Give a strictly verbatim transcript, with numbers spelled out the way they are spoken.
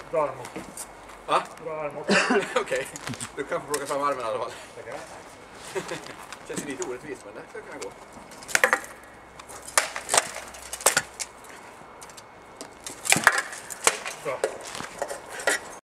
Dra armot. Va? Dra armot. Okej, okay. Du kan få plocka fram armen i alla fall. Tackar. Känns ju lite orättvist, men det ska kunna gå.